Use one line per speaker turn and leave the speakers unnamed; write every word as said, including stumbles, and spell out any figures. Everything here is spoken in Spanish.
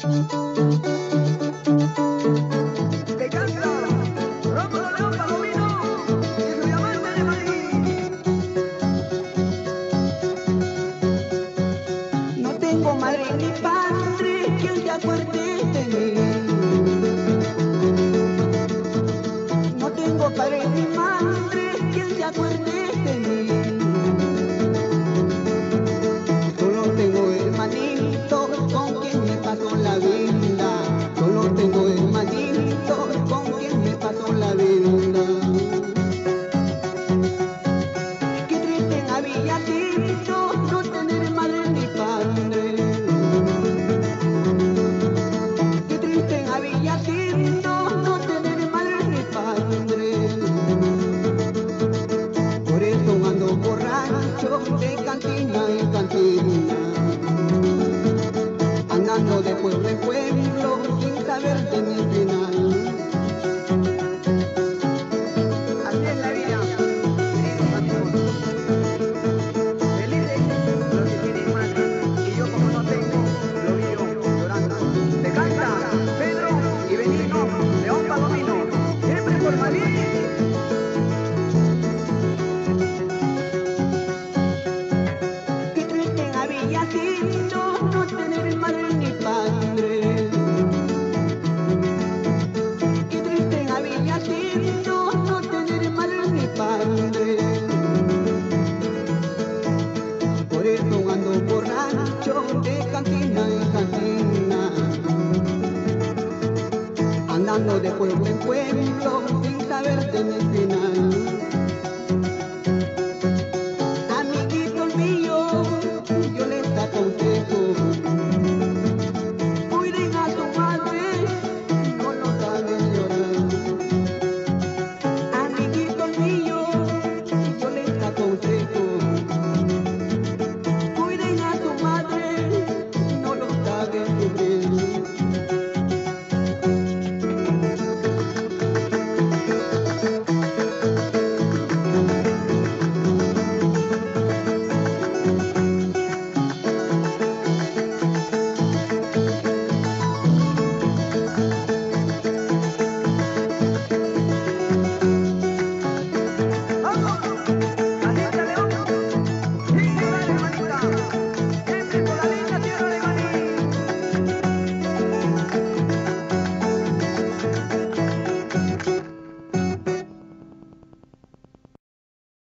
Que canta Rómulo León Palomino y su diamante de Madrid.
No tengo madre ni padre que se acuerde de mí. No tengo padre ni madre que se acuerde de mí. Solo tengo hermanitos con quien me pasó la vida. Solo tengo hermanitos con quien me pasó la vida. Qué triste había sido no tener madre ni padre. Qué triste había sido no tener madre ni padre. Por eso ando borracho de cantina en cantina, andando de pueblo en pueblo sin saber de mi final.
Así es la vida, queridos amigos. Felices los que tienen madre, y yo como no tengo, lo vivo llorando. Te canta Pedro y Benigno León Palomino, siempre por Madrid.
Qué triste había sido no tener madre ni padre. Qué triste había sido no tener madre ni padre. Por eso ando borracho de cantina en cantina, andando de pueblo en pueblo sin saber de mi final.